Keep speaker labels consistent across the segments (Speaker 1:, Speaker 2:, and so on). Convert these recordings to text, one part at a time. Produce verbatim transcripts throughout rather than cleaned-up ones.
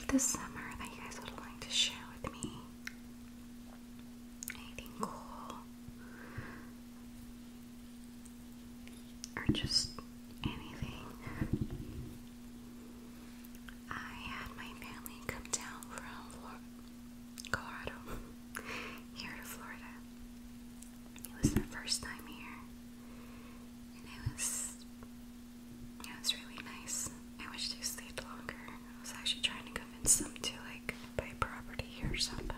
Speaker 1: this summer that you guys would like to share with me? Anything cool? Or just anything? I had my family come down from Colorado here to Florida. It was their first time here, and it was it was really nice. I wish they stayed longer. I was actually trying to convince them to like buy property here or something.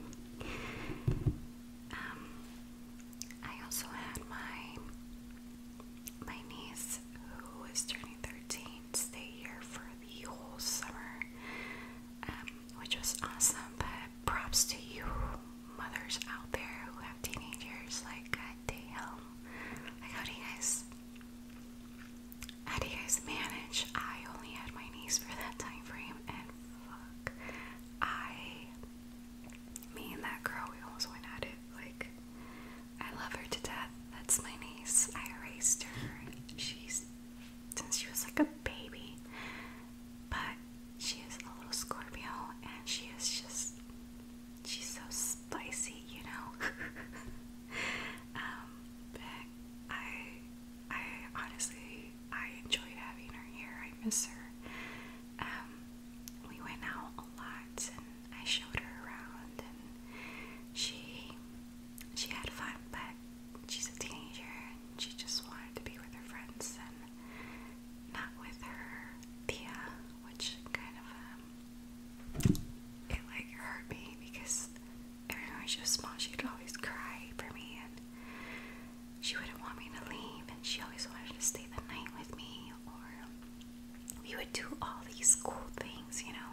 Speaker 1: Um, I also had my my niece who is turning thirteen stay here for the whole summer, um, which was awesome. But props to you mothers out there who have teenagers. Like, god damn, like how do you guys how do you guys manage? I only had my niece for that time frame, and fuck, I me and that girl, we almost went at it. Like, I love her to death. That's my niece. I raised her. She's since she was like a baby, but she is a little Scorpio, and she is just she's so spicy, you know. um, but I I honestly I enjoyed having her here. I miss her. Um, we went out a lot, and I showed her around, and she she had fun. But she's a teenager, and she just wanted to be with her friends and not with her Tia, which kind of um it like hurt me because every time she was small, she'd always cry for me, and she wouldn't want me to leave, and she always wanted to stay the night with me, or we would do all these cool things, you know.